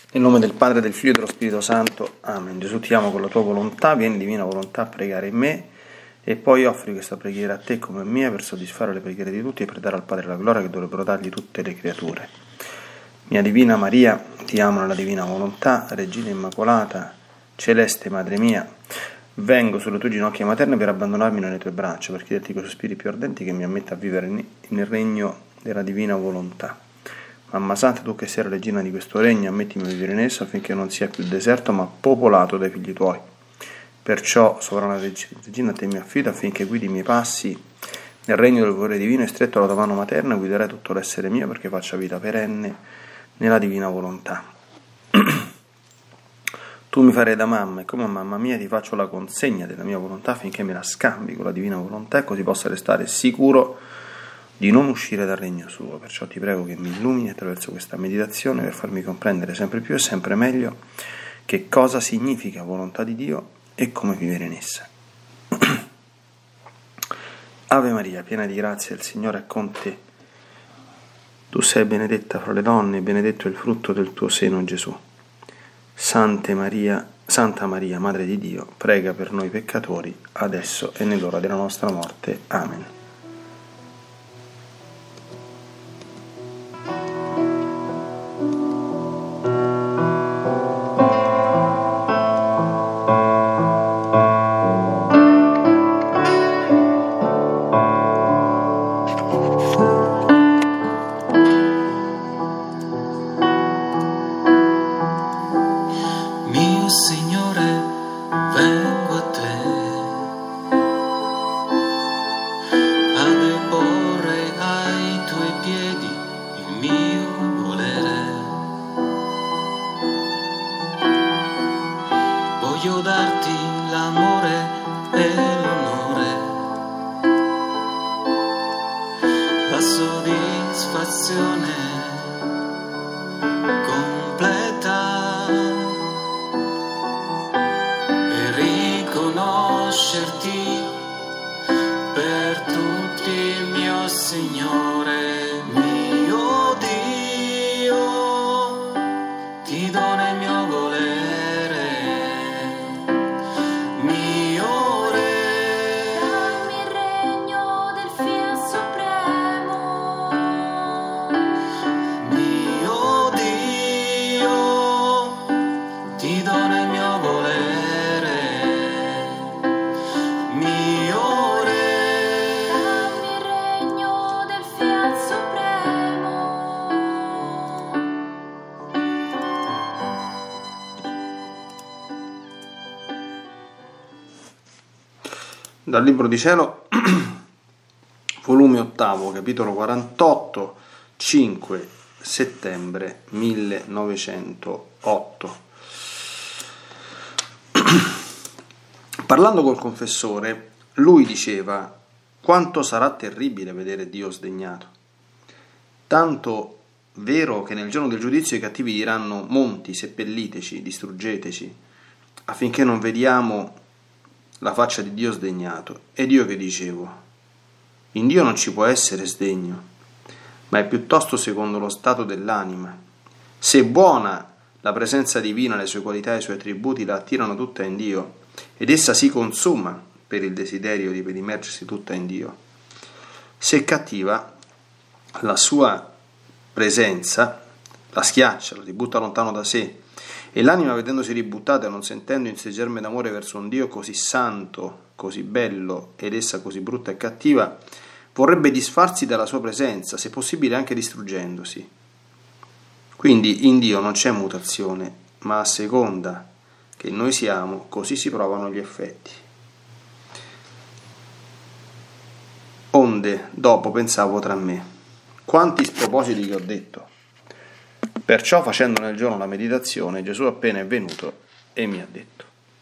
Nel nome del Padre, del Figlio e dello Spirito Santo. Amen. Gesù, ti amo con la tua volontà, vieni divina volontà a pregare in me e poi offri questa preghiera a te come mia per soddisfare le preghiere di tutti e per dare al Padre la gloria che dovrebbero dargli tutte le creature. Mia Divina Maria, ti amo nella divina volontà, Regina Immacolata, Celeste Madre mia, vengo sulle tue ginocchia materne per abbandonarmi nelle tue braccia, per chiederti con i sospiri più ardenti che mi ammetta a vivere nel regno della divina volontà. Mamma Santa, tu che sei la regina di questo regno, ammettimi a vivere in esso affinché non sia più deserto ma popolato dai figli tuoi. Perciò, sovrana regina, a te mi affido affinché guidi i miei passi nel regno del volere divino e stretto alla tua mano materna guiderai tutto l'essere mio perché faccia vita perenne nella divina volontà. Tu mi farai da mamma e come mamma mia ti faccio la consegna della mia volontà affinché me la scambi con la divina volontà e così possa restare sicuro di non uscire dal regno suo. Perciò ti prego che mi illumini attraverso questa meditazione per farmi comprendere sempre più e sempre meglio che cosa significa volontà di Dio e come vivere in essa. Ave Maria, piena di grazia, il Signore è con te. Tu sei benedetta fra le donne e benedetto è il frutto del tuo seno, Gesù. Santa Maria, Madre di Dio, prega per noi peccatori, adesso e nell'ora della nostra morte. Amen. Voglio darti l'amore e l'onore, la soddisfazione completa e riconoscerti per tutti, mio Signore, mio Dio, ti do nel mio volere. Dal Libro di Cielo, volume 8, capitolo 48, 5 settembre 1908. Parlando col confessore, lui diceva: quanto sarà terribile vedere Dio sdegnato. Tanto vero che nel giorno del giudizio i cattivi diranno: monti, seppelliteci, distruggeteci, affinché non vediamo la faccia di Dio sdegnato. Ed io che dicevo: in Dio non ci può essere sdegno, ma è piuttosto secondo lo stato dell'anima. Se buona la presenza divina, le sue qualità e i suoi attributi la attirano tutta in Dio, ed essa si consuma per il desiderio di immergersi tutta in Dio. Se cattiva, la sua presenza la schiaccia, la ributta lontano da sé, e l'anima, vedendosi ributtata e non sentendo in sé germe d'amore verso un Dio così santo, così bello, ed essa così brutta e cattiva, vorrebbe disfarsi dalla sua presenza, se possibile anche distruggendosi. Quindi in Dio non c'è mutazione, ma a seconda che noi siamo, così si provano gli effetti. Onde, dopo pensavo tra me: quanti spropositi che ho detto. Perciò, facendo nel giorno la meditazione, Gesù appena è venuto e mi ha detto: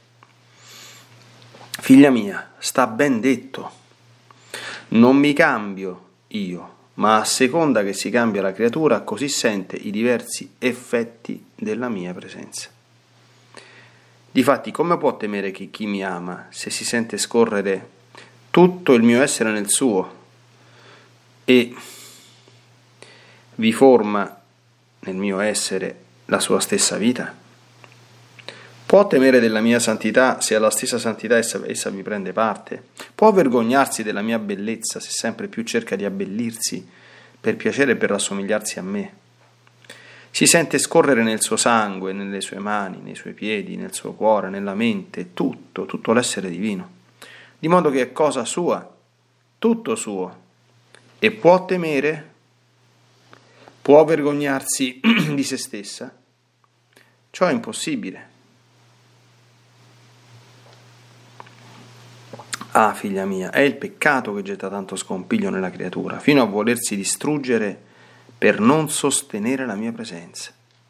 figlia mia, sta ben detto, non mi cambio io, ma a seconda che si cambia la creatura, così sente i diversi effetti della mia presenza. Difatti, come può temere chi mi ama se si sente scorrere tutto il mio essere nel suo e vi forma nel mio essere la sua stessa vita? Può temere della mia santità se alla stessa santità essa vi prende parte? Può vergognarsi della mia bellezza se sempre più cerca di abbellirsi per piacere e per rassomigliarsi a me? Si sente scorrere nel suo sangue, nelle sue mani, nei suoi piedi, nel suo cuore, nella mente, tutto l'essere divino, di modo che è cosa sua, tutto suo, e può temere? Può vergognarsi di se stessa? Ciò è impossibile. Ah, figlia mia, è il peccato che getta tanto scompiglio nella creatura, fino a volersi distruggere per non sostenere la mia presenza.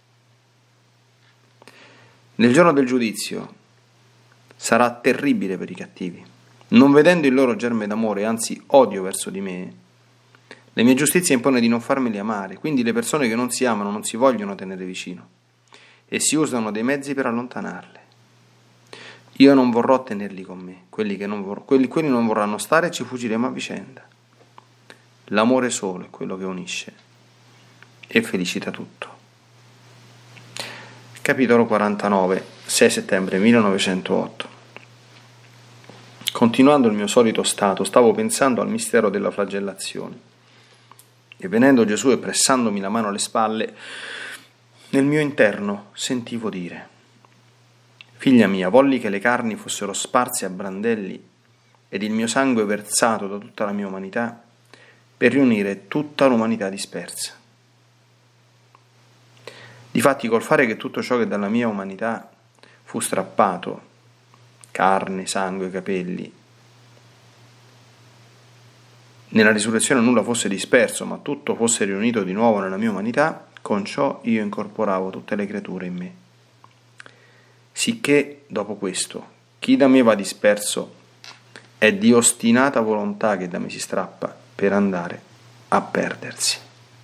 Nel giorno del giudizio sarà terribile per i cattivi. Non vedendo il loro germe d'amore, anzi odio verso di me, la mia giustizia impone di non farmeli amare, quindi le persone che non si amano non si vogliono tenere vicino e si usano dei mezzi per allontanarle. Io non vorrò tenerli con me, quelli non vorranno stare e ci fuggiremo a vicenda. L'amore solo è quello che unisce e felicita tutto. Capitolo 49, 6 settembre 1908. Continuando il mio solito stato, stavo pensando al mistero della flagellazione. E venendo Gesù e pressandomi la mano alle spalle, nel mio interno sentivo dire: Figlia mia, volli che le carni fossero sparse a brandelli ed il mio sangue versato da tutta la mia umanità per riunire tutta l'umanità dispersa. Difatti, col fare che tutto ciò che dalla mia umanità fu strappato, carne, sangue, capelli, nella risurrezione nulla fosse disperso, ma tutto fosse riunito di nuovo nella mia umanità, con ciò io incorporavo tutte le creature in me. Sicché, dopo questo, chi da me va disperso è di ostinata volontà che da me si strappa per andare a perdersi.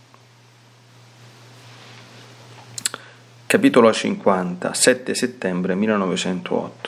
Capitolo 50, 7 settembre 1908.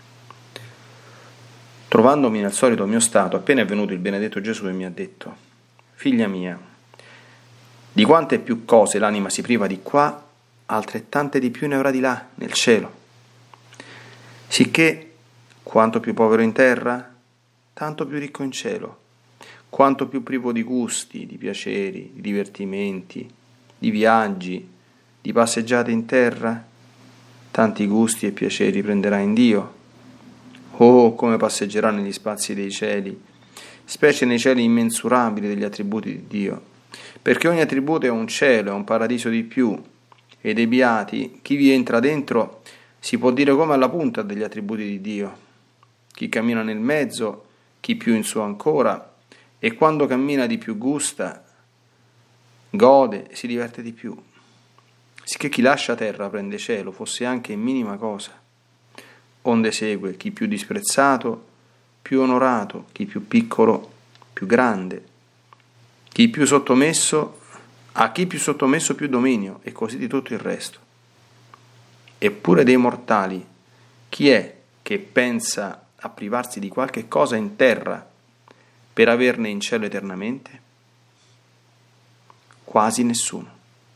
Trovandomi nel solito mio stato, appena è venuto il benedetto Gesù e mi ha detto: Figlia mia, di quante più cose l'anima si priva di qua, altrettante di più ne avrà di là, nel cielo. Sicché, quanto più povero in terra, tanto più ricco in cielo. Quanto più privo di gusti, di piaceri, di divertimenti, di viaggi, di passeggiate in terra, tanti gusti e piaceri prenderà in Dio. Oh, come passeggerà negli spazi dei cieli, specie nei cieli immensurabili degli attributi di Dio, perché ogni attributo è un cielo, è un paradiso di più, e dei beati, chi vi entra dentro si può dire come alla punta degli attributi di Dio. Chi cammina nel mezzo, chi più in su ancora, e quando cammina di più gusta, gode, si diverte di più. Sicché chi lascia terra prende cielo, fosse anche in minima cosa. Onde segue chi più disprezzato, più onorato, chi più piccolo, più grande, chi più sottomesso, a chi più sottomesso più dominio, e così di tutto il resto. Eppure dei mortali, chi è che pensa a privarsi di qualche cosa in terra per averne in cielo eternamente? Quasi nessuno.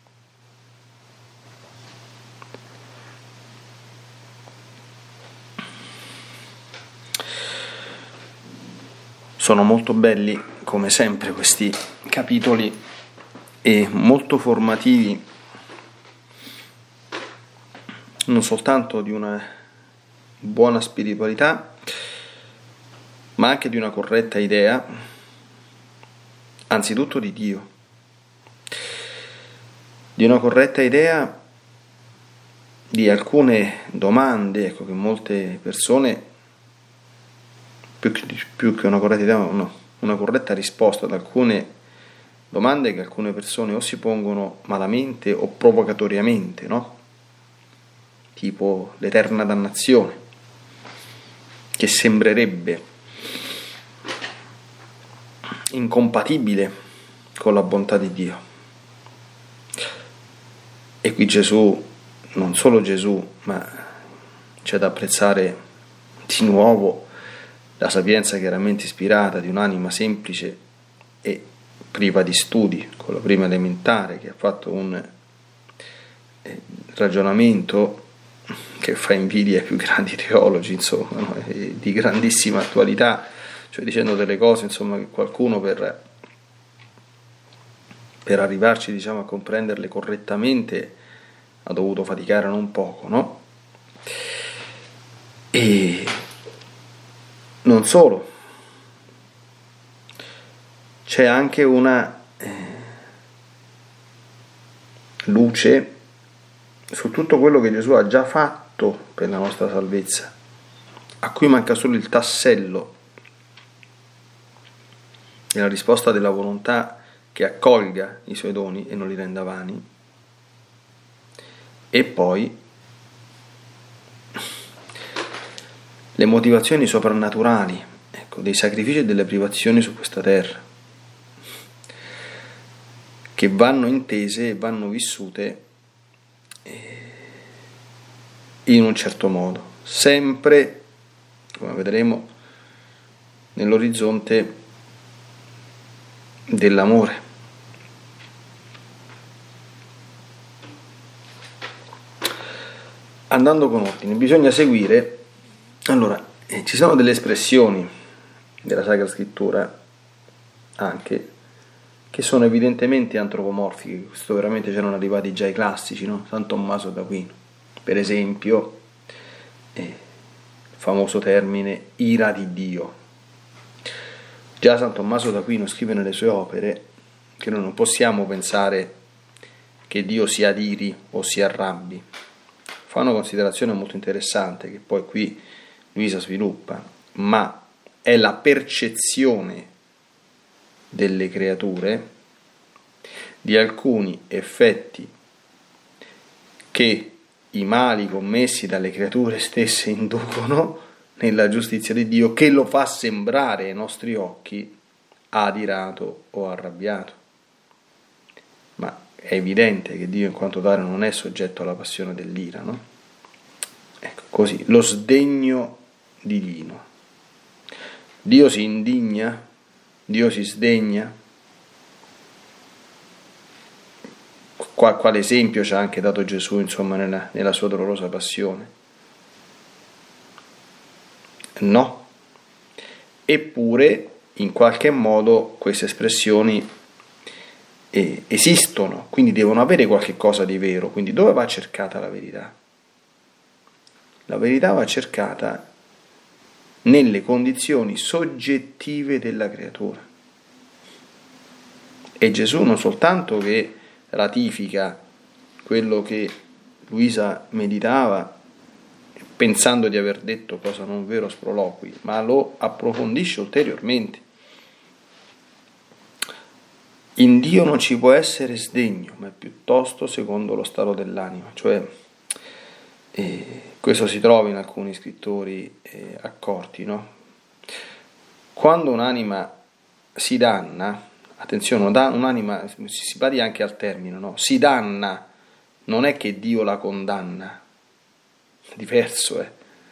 Sono molto belli, come sempre, questi capitoli e molto formativi, non soltanto di una buona spiritualità, ma anche di una corretta idea, anzitutto di Dio, di una corretta idea di alcune domande, ecco, che molte persone, più che una corretta idea, no, una corretta risposta ad alcune domande che alcune persone o si pongono malamente o provocatoriamente, no? Tipo l'eterna dannazione, che sembrerebbe incompatibile con la bontà di Dio. E qui Gesù, non solo Gesù, ma c'è da apprezzare di nuovo la sapienza chiaramente ispirata di un'anima semplice e priva di studi, con la prima elementare, che ha fatto un ragionamento che fa invidia ai più grandi teologi, insomma, no? Di grandissima attualità, cioè dicendo delle cose, insomma, che qualcuno per arrivarci, diciamo, a comprenderle correttamente ha dovuto faticare non poco, no? E non solo, c'è anche una luce su tutto quello che Gesù ha già fatto per la nostra salvezza, a cui manca solo il tassello della risposta della volontà che accolga i suoi doni e non li renda vani. E poi le motivazioni soprannaturali, ecco, dei sacrifici e delle privazioni su questa terra, che vanno intese e vanno vissute in un certo modo, sempre, come vedremo, nell'orizzonte dell'amore. Andando con ordine, bisogna seguire. Allora, ci sono delle espressioni della Sacra Scrittura anche che sono evidentemente antropomorfiche. Questo veramente c'erano arrivati già i classici, no? San Tommaso d'Aquino, per esempio, il famoso termine ira di Dio. Già San Tommaso d'Aquino scrive nelle sue opere che noi non possiamo pensare che Dio si adiri o si arrabbi. Fa una considerazione molto interessante che poi qui Luisa sviluppa, ma è la percezione delle creature di alcuni effetti che i mali commessi dalle creature stesse inducono nella giustizia di Dio, che lo fa sembrare ai nostri occhi adirato o arrabbiato. Ma è evidente che Dio in quanto tale non è soggetto alla passione dell'ira, no? Ecco, così, lo sdegno divino. Dio si indigna? Dio si sdegna? Quale esempio ci ha anche dato Gesù, insomma, nella sua dolorosa passione? No. Eppure, in qualche modo, queste espressioni esistono, quindi devono avere qualche cosa di vero. Quindi dove va cercata la verità? La verità va cercata nelle condizioni soggettive della creatura. E Gesù non soltanto che ratifica quello che Luisa meditava, pensando di aver detto cosa non vero sproloqui, ma lo approfondisce ulteriormente. In Dio non ci può essere sdegno, ma piuttosto secondo lo stato dell'anima, cioè questo si trova in alcuni scrittori accorti, no? Quando un'anima si danna, attenzione, un'anima, si badi anche al termine, no? Si danna, non è che Dio la condanna, è diverso,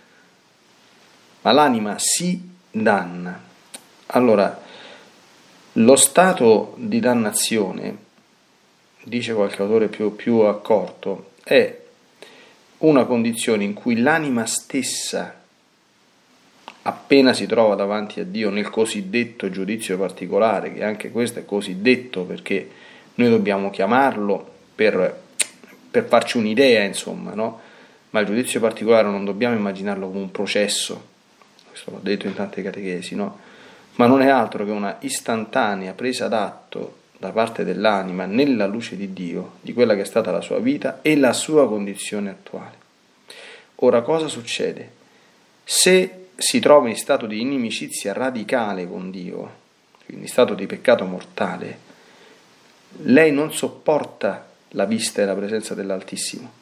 ma l'anima si danna. Allora, lo stato di dannazione, dice qualche autore più accorto, è una condizione in cui l'anima stessa, appena si trova davanti a Dio nel cosiddetto giudizio particolare, che anche questo è cosiddetto perché noi dobbiamo chiamarlo per farci un'idea, insomma, no? Ma il giudizio particolare non dobbiamo immaginarlo come un processo, questo l'ho detto in tante catechesi, no? Ma non è altro che una istantanea presa d'atto da parte dell'anima nella luce di Dio, di quella che è stata la sua vita e la sua condizione attuale. Ora, cosa succede? Se si trova in stato di inimicizia radicale con Dio, quindi in stato di peccato mortale, lei non sopporta la vista e la presenza dell'Altissimo,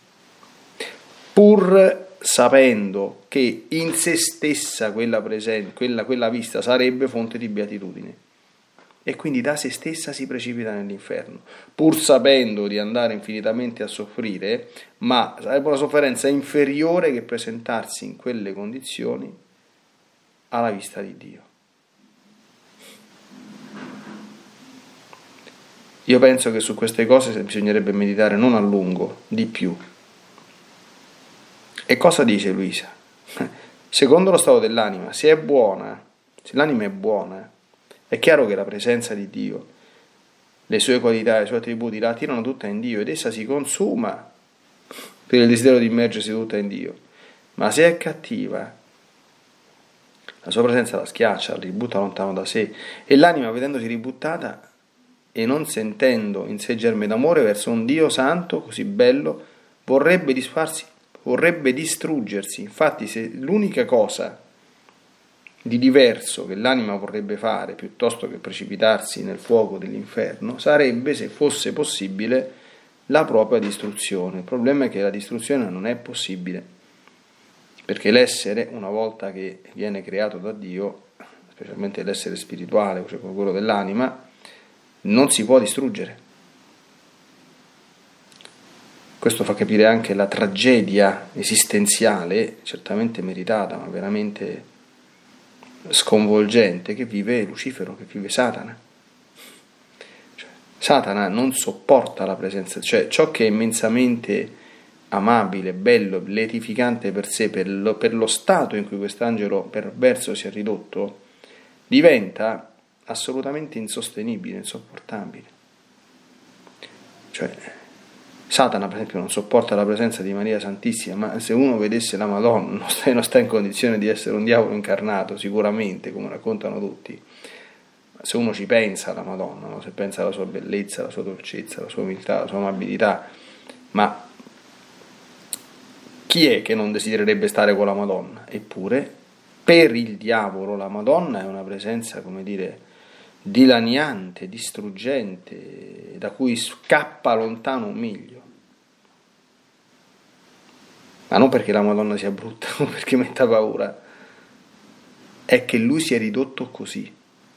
pur sapendo che in se stessa quella vista sarebbe fonte di beatitudine. E quindi da se stessa si precipita nell'inferno, pur sapendo di andare infinitamente a soffrire, ma sarebbe una sofferenza inferiore che presentarsi in quelle condizioni alla vista di Dio. Io penso che su queste cose bisognerebbe meditare non a lungo, di più. E cosa dice Luisa? Secondo lo stato dell'anima, se l'anima è buona, è chiaro che la presenza di Dio, le sue qualità, i suoi attributi la attirano tutta in Dio ed essa si consuma per il desiderio di immergersi tutta in Dio. Ma se è cattiva, la sua presenza la schiaccia, la ributta lontano da sé, e l'anima, vedendosi ributtata e non sentendo in sé germe d'amore verso un Dio santo, così bello, vorrebbe disfarsi, vorrebbe distruggersi. Infatti, se l'unica cosa di diverso che l'anima vorrebbe fare, piuttosto che precipitarsi nel fuoco dell'inferno, sarebbe, se fosse possibile, la propria distruzione. Il problema è che la distruzione non è possibile, perché l'essere, una volta che viene creato da Dio, specialmente l'essere spirituale, cioè quello dell'anima, non si può distruggere. Questo fa capire anche la tragedia esistenziale, certamente meritata, ma veramente sconvolgente, che vive Lucifero, che vive Satana. Cioè, Satana non sopporta la presenza, cioè ciò che è immensamente amabile, bello, beatificante per sé, per lo stato in cui quest'angelo perverso si è ridotto, diventa assolutamente insostenibile, insopportabile. Cioè, Satana, per esempio, non sopporta la presenza di Maria Santissima, ma se uno vedesse la Madonna non sta in condizione di essere un diavolo incarnato, sicuramente, come raccontano tutti. Se uno ci pensa alla Madonna, no? Se pensa alla sua bellezza, alla sua dolcezza, alla sua umiltà, alla sua amabilità, ma chi è che non desidererebbe stare con la Madonna? Eppure, per il diavolo la Madonna è una presenza, come dire, dilaniante, distruggente, da cui scappa lontano un miglio. Ma non perché la Madonna sia brutta, non perché metta paura, è che lui si è ridotto così.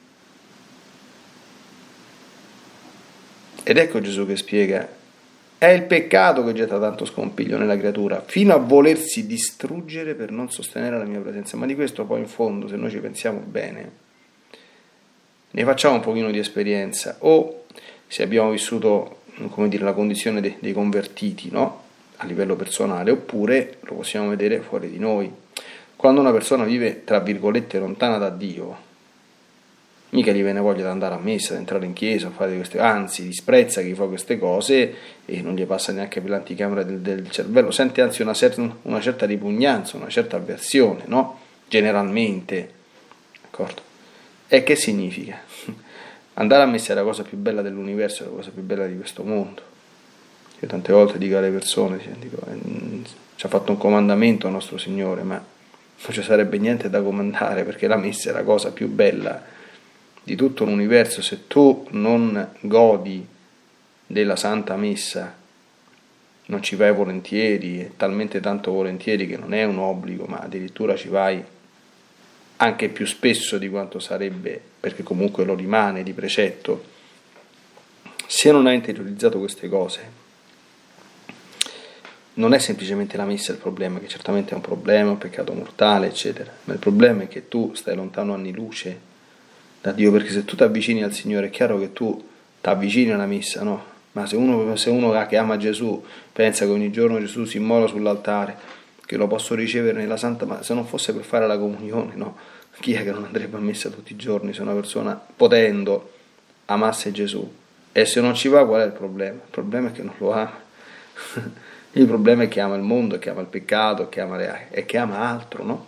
Ed ecco Gesù che spiega: è il peccato che getta tanto scompiglio nella creatura, fino a volersi distruggere per non sostenere la mia presenza. Ma di questo poi in fondo, se noi ci pensiamo bene, ne facciamo un pochino di esperienza, o se abbiamo vissuto, come dire, la condizione dei convertiti, no? A livello personale, oppure lo possiamo vedere fuori di noi. Quando una persona vive, tra virgolette, lontana da Dio, mica gli viene voglia di andare a messa, di entrare in chiesa, fare queste, anzi disprezza chi fa queste cose e non gli passa neanche per l'anticamera del cervello, sente anzi una certa ripugnanza, una certa avversione, no? Generalmente, d'accordo? E che significa? Andare a messa è la cosa più bella dell'universo, è la cosa più bella di questo mondo. Io tante volte dico alle persone, ci ha fatto un comandamento il nostro Signore, ma non ci sarebbe niente da comandare, perché la messa è la cosa più bella di tutto l'universo. Se tu non godi della Santa Messa, non ci vai volentieri, e talmente tanto volentieri che non è un obbligo, ma addirittura ci vai anche più spesso di quanto sarebbe, perché comunque lo rimane di precetto. Se non hai interiorizzato queste cose, non è semplicemente la messa il problema, che certamente è un problema, un peccato mortale, eccetera, ma il problema è che tu stai lontano anni luce da Dio, perché se tu ti avvicini al Signore è chiaro che tu ti avvicini alla messa, no? Ma se uno che ama Gesù pensa che ogni giorno Gesù si immola sull'altare, che lo posso ricevere nella Santa, ma se non fosse per fare la comunione, no? Chi è che non andrebbe a messa tutti i giorni se una persona, potendo, amasse Gesù? E se non ci va, qual è il problema? Il problema è che non lo ama. Il problema è che ama il mondo, che ama il peccato, e che ama altro, no?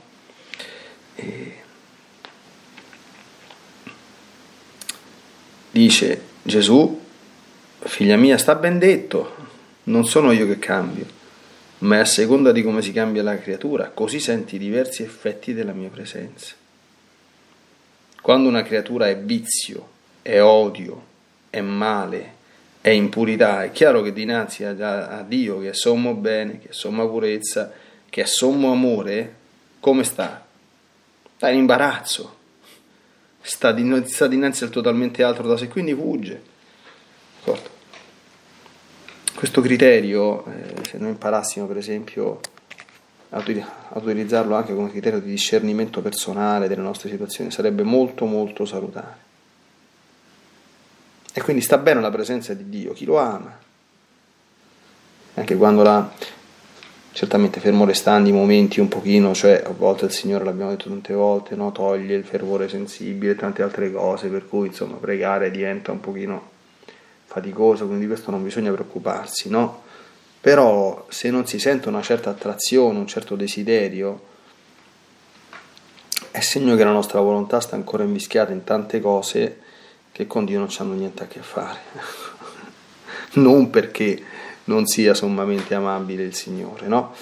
Dice Gesù: figlia mia, sta ben detto, non sono io che cambio, ma è a seconda di come si cambia la creatura, così senti i diversi effetti della mia presenza. Quando una creatura è vizio, è odio, è male, è impurità, è chiaro che dinanzi a Dio, che è sommo bene, che è somma purezza, che è sommo amore, come sta? Sta in imbarazzo, sta dinanzi al totalmente altro da sé, quindi fugge. D'accordo? Questo criterio, se noi imparassimo per esempio a utilizzarlo anche come criterio di discernimento personale delle nostre situazioni, sarebbe molto molto salutare. E quindi sta bene la presenza di Dio, chi lo ama. Anche quando certamente fermo restando i momenti un pochino, cioè a volte il Signore, l'abbiamo detto tante volte, no? Toglie il fervore sensibile e tante altre cose, per cui insomma pregare diventa un pochino faticoso, quindi di questo non bisogna preoccuparsi, no? Però se non si sente una certa attrazione, un certo desiderio, è segno che la nostra volontà sta ancora invischiata in tante cose che con Dio non hanno niente a che fare. Non perché non sia sommamente amabile il Signore, no?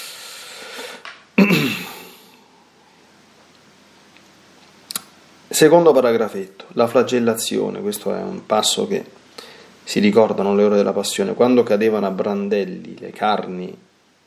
Secondo paragrafetto, la flagellazione. Questo è un passo che si ricordano le ore della passione, quando cadevano a brandelli le carni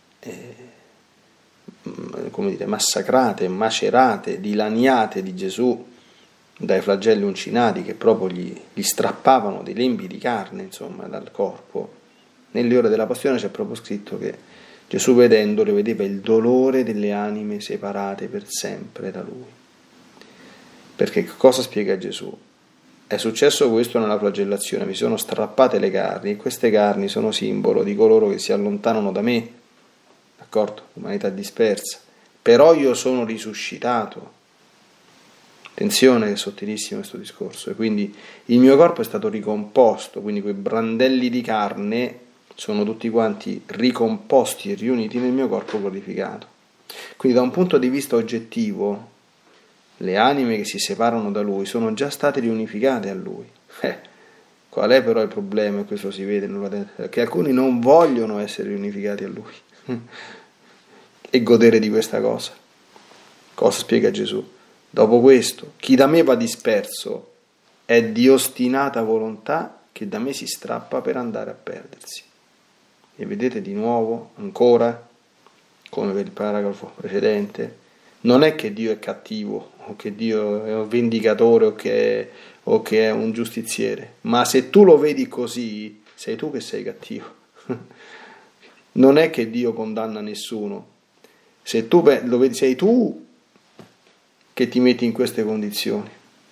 massacrate, macerate, dilaniate di Gesù dai flagelli uncinati che proprio gli strappavano dei lembi di carne, insomma, dal corpo. Nelle ore della passione c'è proprio scritto che Gesù, vedendole, vedeva il dolore delle anime separate per sempre da Lui. Perché cosa spiega Gesù? È successo questo nella flagellazione, mi sono strappate le carni, e queste carni sono simbolo di coloro che si allontanano da me, d'accordo? L'umanità dispersa. Però io sono risuscitato. Attenzione che è sottilissimo questo discorso. E quindi il mio corpo è stato ricomposto, quindi quei brandelli di carne sono tutti quanti ricomposti e riuniti nel mio corpo glorificato. Quindi da un punto di vista oggettivo, le anime che si separano da Lui sono già state riunificate a Lui. Qual è però il problema? E questo si vede, che alcuni non vogliono essere riunificati a Lui e godere di questa cosa. Cosa spiega Gesù? Dopo questo, chi da me va disperso è di ostinata volontà che da me si strappa per andare a perdersi. E vedete di nuovo, ancora, come per il paragrafo precedente, non è che Dio è cattivo, o che Dio è un vendicatore, o che è un giustiziere, ma se tu lo vedi così, sei tu che sei cattivo. Non è che Dio condanna nessuno. Se tu lo vedi, sei tu che ti metti in queste condizioni.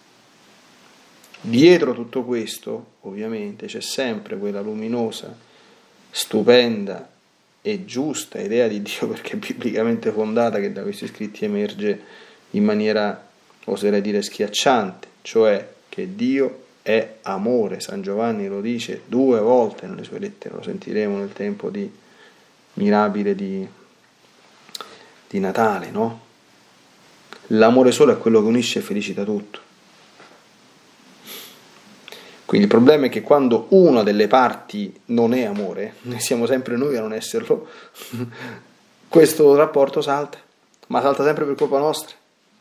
Dietro tutto questo, ovviamente, c'è sempre quella luminosa, stupenda e giusta idea di Dio, perché è biblicamente fondata, che da questi scritti emerge in maniera, oserei dire, schiacciante, cioè che Dio è amore. San Giovanni lo dice 2 volte nelle sue lettere, lo sentiremo nel tempo di mirabile di Natale, no? L'amore solo è quello che unisce e felicita tutto. Quindi il problema è che quando una delle parti non è amore, siamo sempre noi a non esserlo, questo rapporto salta, ma salta sempre per colpa nostra.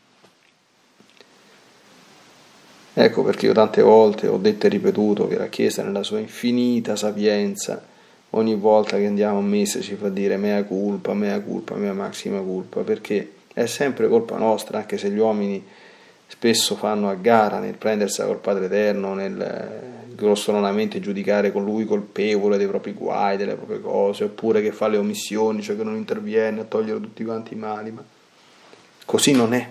Ecco perché io tante volte ho detto e ripetuto che la Chiesa, nella sua infinita sapienza, ogni volta che andiamo a messa ci fa dire mea culpa, mea maxima culpa, perché è sempre colpa nostra, anche se gli uomini spesso fanno a gara nel prendersela col Padre Eterno, nel grossolanamente giudicare con Lui colpevole dei propri guai, delle proprie cose, oppure che fa le omissioni, cioè che non interviene a togliere tutti quanti i mali, ma così non è.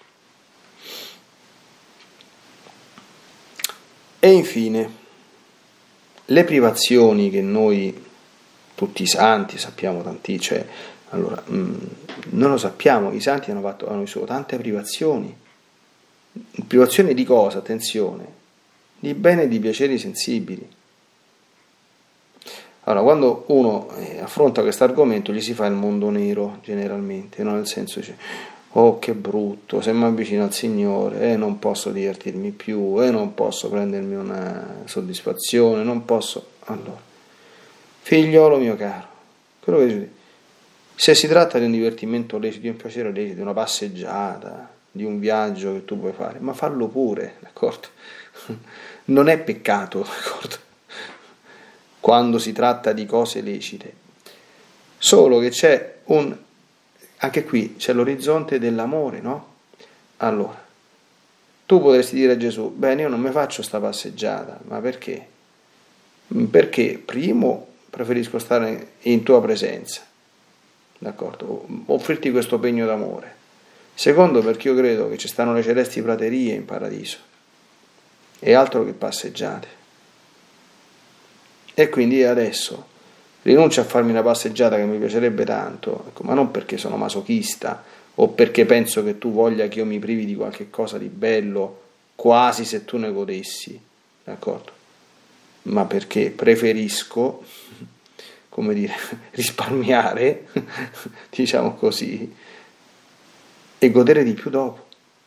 E infine, le privazioni che noi, tutti i santi, sappiamo tanti, cioè, allora, non lo sappiamo, i santi hanno vissuto tante privazioni. Privazione di cosa? Attenzione, di beni e di piaceri sensibili. Allora, quando uno affronta questo argomento gli si fa il mondo nero generalmente, no? Nel senso dice, oh che brutto, se mi avvicino al Signore non posso divertirmi più, non posso prendermi una soddisfazione, non posso. Allora, figliolo mio caro, quello che dice, se si tratta di un divertimento lecito, di un piacere lecito, di una passeggiata, di un viaggio che tu puoi fare, ma fallo pure, d'accordo? Non è peccato, d'accordo? Quando si tratta di cose lecite, solo che c'è anche qui c'è l'orizzonte dell'amore, no? Allora, tu potresti dire a Gesù, bene, io non mi faccio sta passeggiata, ma perché? Perché primo preferisco stare in tua presenza, d'accordo? Offrirti questo pegno d'amore. Secondo, perché io credo che ci stanno le celesti praterie in paradiso, e altro che passeggiate. E quindi adesso rinuncio a farmi una passeggiata che mi piacerebbe tanto, ecco, ma non perché sono masochista o perché penso che tu voglia che io mi privi di qualche cosa di bello, quasi se tu ne godessi, d'accordo? Ma perché preferisco, come dire, risparmiare, diciamo così, e godere di più dopo.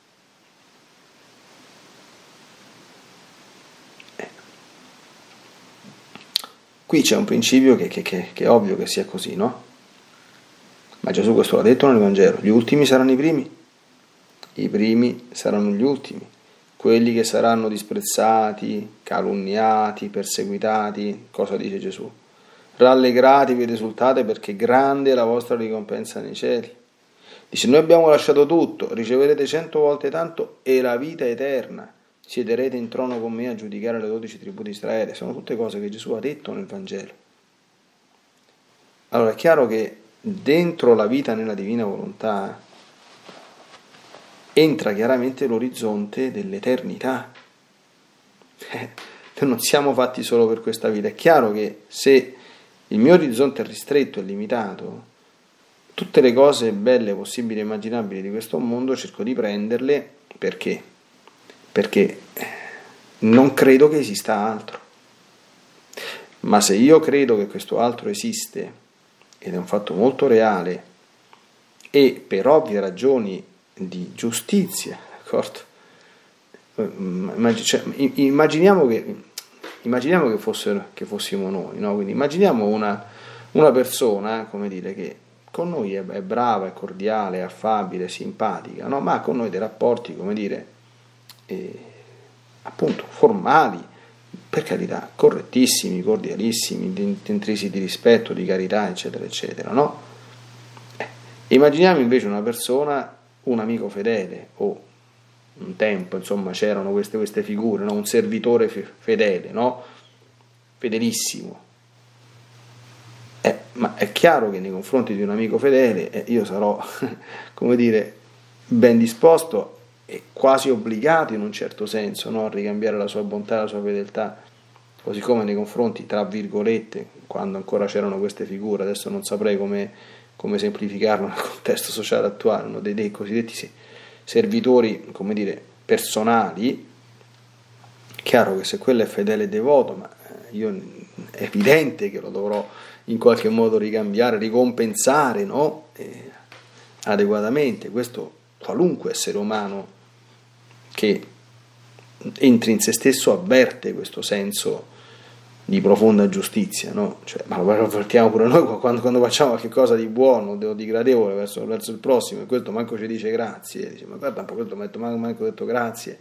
Qui c'è un principio che è ovvio che sia così, no? Ma Gesù questo l'ha detto nel Vangelo: gli ultimi saranno i primi saranno gli ultimi, quelli che saranno disprezzati, calunniati, perseguitati. Cosa dice Gesù? Rallegratevi ed esultate perché grande è la vostra ricompensa nei cieli. Dice: noi abbiamo lasciato tutto, riceverete 100 volte tanto e la vita eterna. Siederete in trono con me a giudicare le 12 tribù di Israele. Sono tutte cose che Gesù ha detto nel Vangelo. Allora è chiaro che dentro la vita nella divina volontà entra chiaramente l'orizzonte dell'eternità. Noi non siamo fatti solo per questa vita. È chiaro che se il mio orizzonte è ristretto e limitato, tutte le cose belle, possibili e immaginabili di questo mondo cerco di prenderle. Perché? Perché non credo che esista altro. Ma se io credo che questo altro esiste, ed è un fatto molto reale, e per ovvie ragioni di giustizia, d'accordo? Immaginiamo che fossimo noi, no? Quindi immaginiamo una persona, come dire, che con noi è brava, è cordiale, è affabile, simpatica, no? Ma con noi dei rapporti, come dire, appunto formali, per carità, correttissimi, cordialissimi, intrisi di rispetto, di carità, eccetera, eccetera, no? Immaginiamo invece una persona, un amico fedele, o un tempo, insomma, c'erano queste figure, no? Un servitore fedele, no? Fedelissimo. Ma è chiaro che nei confronti di un amico fedele io sarò, come dire, ben disposto e quasi obbligato in un certo senso, no? A ricambiare la sua bontà e la sua fedeltà, così come nei confronti, tra virgolette, quando ancora c'erano queste figure, adesso non saprei come semplificarlo nel contesto sociale attuale, no? dei cosiddetti servitori, come dire, personali. Chiaro che se quello è fedele e devoto, ma io è evidente che lo dovrò in qualche modo ricambiare, ricompensare, no? Adeguatamente. Questo qualunque essere umano che entri in se stesso avverte questo senso di profonda giustizia, no? Cioè, ma lo avvertiamo pure noi quando facciamo qualche cosa di buono o di gradevole verso il prossimo, e questo manco ci dice grazie, dice: ma guarda un po', questo manco detto grazie.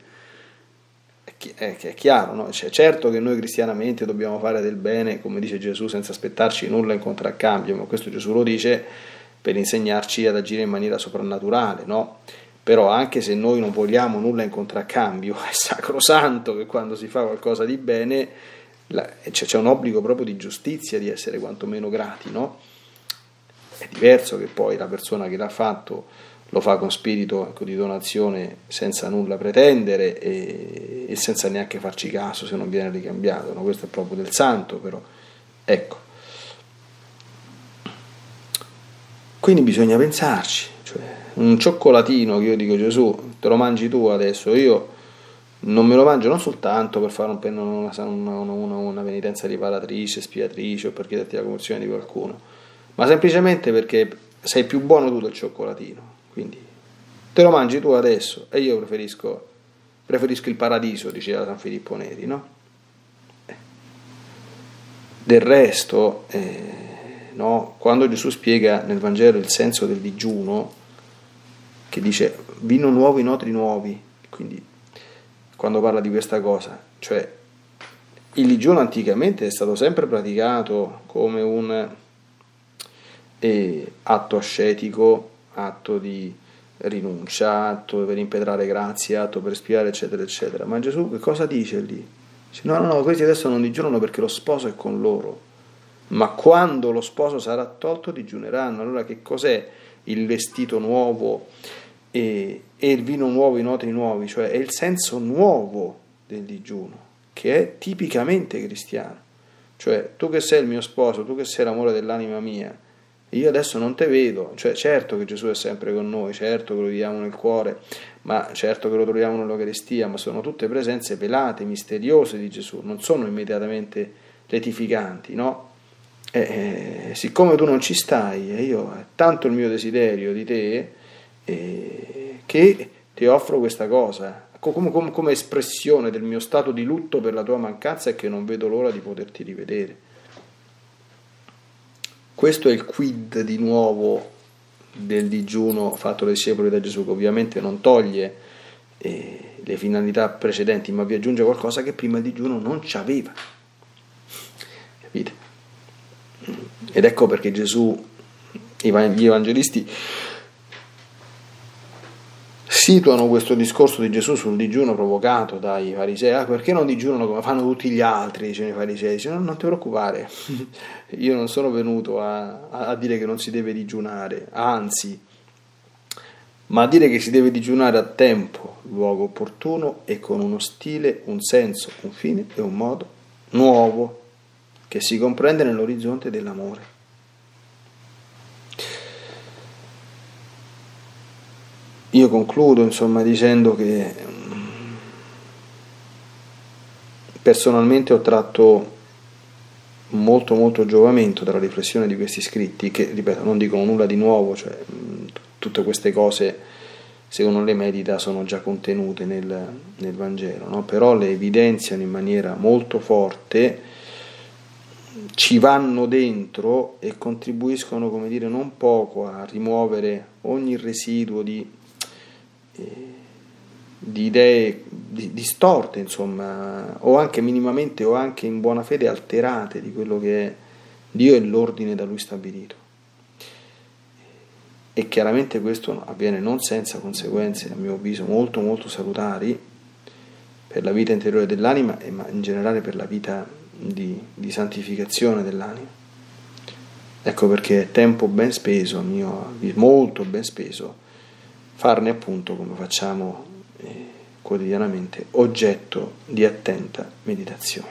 È chiaro, no? Cioè, certo che noi cristianamente dobbiamo fare del bene, come dice Gesù, senza aspettarci nulla in contraccambio, ma questo Gesù lo dice per insegnarci ad agire in maniera soprannaturale, no? Però anche se noi non vogliamo nulla in contraccambio, è sacrosanto che quando si fa qualcosa di bene c'è un obbligo proprio di giustizia, di essere quantomeno grati, no? È diverso che poi la persona che l'ha fatto lo fa con spirito, ecco, di donazione, senza nulla pretendere e senza neanche farci caso se non viene ricambiato, no? Questo è proprio del santo, però ecco, quindi bisogna pensarci, cioè un cioccolatino che io dico: Gesù, te lo mangi tu adesso, io non me lo mangio non soltanto per fare una penitenza riparatrice, spiatrice, o per chiederti la conversione di qualcuno, ma semplicemente perché sei più buono tu del cioccolatino. Quindi te lo mangi tu adesso e io preferisco il paradiso, diceva San Filippo Neri, no? Del resto, no? Quando Gesù spiega nel Vangelo il senso del digiuno, che dice vino nuovo in odri nuovi, quindi quando parla di questa cosa, cioè il digiuno anticamente è stato sempre praticato come un atto ascetico, atto di rinuncia, atto per impetrare grazie, atto per spiare, eccetera eccetera. Ma Gesù che cosa dice lì? Dice: no, questi adesso non digiunano perché lo sposo è con loro, ma quando lo sposo sarà tolto digiuneranno. Allora che cos'è il vestito nuovo e il vino nuovo in odri nuovi? Cioè è il senso nuovo del digiuno, che è tipicamente cristiano. cioè tu che sei il mio sposo, tu che sei l'amore dell'anima mia, io adesso non te vedo, cioè certo che Gesù è sempre con noi, certo che lo viviamo nel cuore, ma certo che lo troviamo nell'Eucaristia, ma sono tutte presenze velate, misteriose di Gesù, non sono immediatamente letificanti, no? Siccome tu non ci stai, e io è tanto il mio desiderio di te, che ti offro questa cosa, come espressione del mio stato di lutto per la tua mancanza e che non vedo l'ora di poterti rivedere. Questo è il quid di nuovo del digiuno fatto dai discepoli da Gesù, che ovviamente non toglie le finalità precedenti, ma vi aggiunge qualcosa che prima il digiuno non c'aveva. Capite? Ed ecco perché Gesù, gli evangelisti situano questo discorso di Gesù sul digiuno provocato dai farisei. Perché non digiunano come fanno tutti gli altri, dicono i farisei? Dice, non ti preoccupare, io non sono venuto a dire che non si deve digiunare, anzi, ma a dire che si deve digiunare a tempo, luogo opportuno e con uno stile, un senso, un fine e un modo nuovo che si comprende nell'orizzonte dell'amore. Io concludo insomma dicendo che personalmente ho tratto molto giovamento dalla riflessione di questi scritti, che ripeto non dicono nulla di nuovo, cioè tutte queste cose se uno le medita sono già contenute nel Vangelo, no? Però le evidenziano in maniera molto forte, ci vanno dentro e contribuiscono, come dire, non poco a rimuovere ogni residuo di idee distorte, insomma, o anche minimamente o anche in buona fede alterate di quello che è Dio e l'ordine da Lui stabilito. E chiaramente questo avviene non senza conseguenze, a mio avviso, molto salutari per la vita interiore dell'anima, ma in generale per la vita di santificazione dell'anima. Ecco perché è tempo ben speso, molto ben speso, farne appunto, come facciamo quotidianamente, oggetto di attenta meditazione.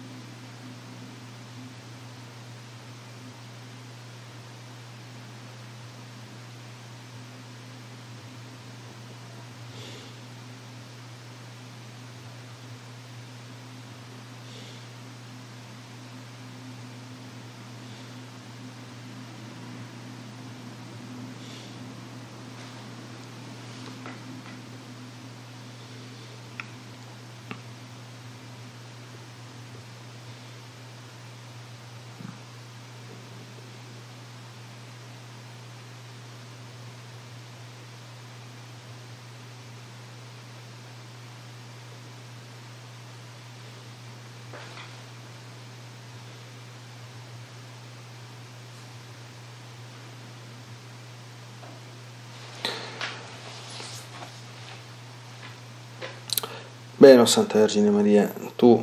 Bene, Santa Vergine Maria, tu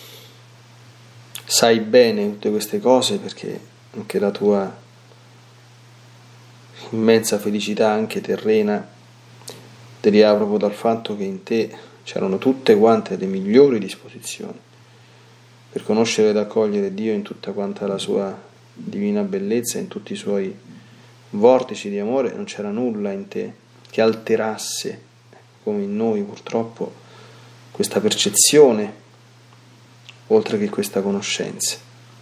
sai bene tutte queste cose perché anche la tua immensa felicità, anche terrena, deriva proprio dal fatto che in te c'erano tutte quante le migliori disposizioni per conoscere ed accogliere Dio in tutta quanta la sua divina bellezza, in tutti i suoi vortici di amore. Non c'era nulla in te che alterasse, come in noi purtroppo, questa percezione, oltre che questa conoscenza.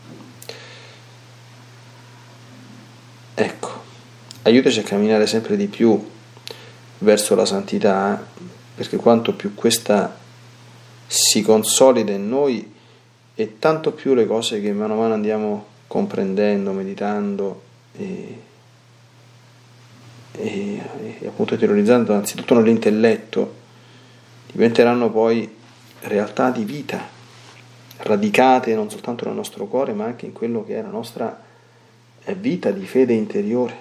Ecco, aiutaci a camminare sempre di più verso la santità, perché quanto più questa si consolida in noi, e tanto più le cose che mano a mano andiamo comprendendo, meditando e appunto teorizzando, anzitutto nell'intelletto, diventeranno poi realtà di vita, radicate non soltanto nel nostro cuore, ma anche in quello che è la nostra vita di fede interiore.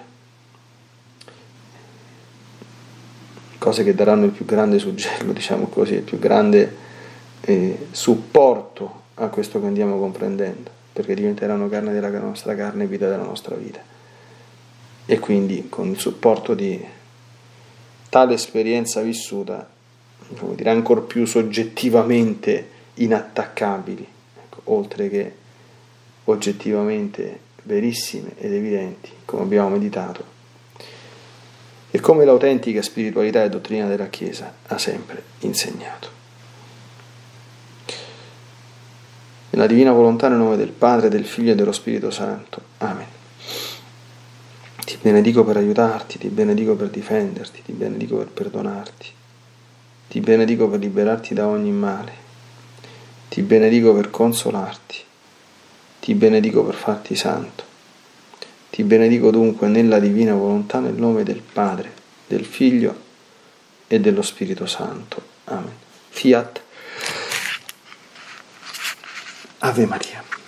Cose che daranno il più grande suggello, diciamo così, il più grande supporto a questo che andiamo comprendendo, perché diventeranno carne della nostra carne e vita della nostra vita. E quindi con il supporto di tale esperienza vissuta, come dire, ancor più soggettivamente inattaccabili, ecco, oltre che oggettivamente verissime ed evidenti, come abbiamo meditato, e come l'autentica spiritualità e dottrina della Chiesa ha sempre insegnato. Nella divina volontà, nel nome del Padre, del Figlio e dello Spirito Santo. Amen. Ti benedico per aiutarti, ti benedico per difenderti, ti benedico per perdonarti, ti benedico per liberarti da ogni male, ti benedico per consolarti, ti benedico per farti santo. Ti benedico dunque nella divina volontà, nel nome del Padre, del Figlio e dello Spirito Santo. Amen. Fiat. Ave Maria.